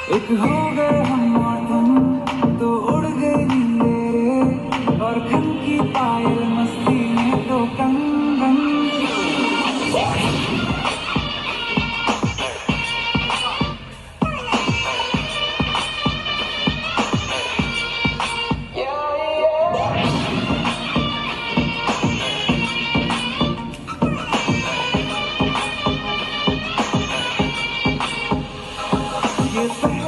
एक हो गए हम और तुम तो उड़ गए नीले रे, और खन की पायल मस्ती में तो कंगन। ये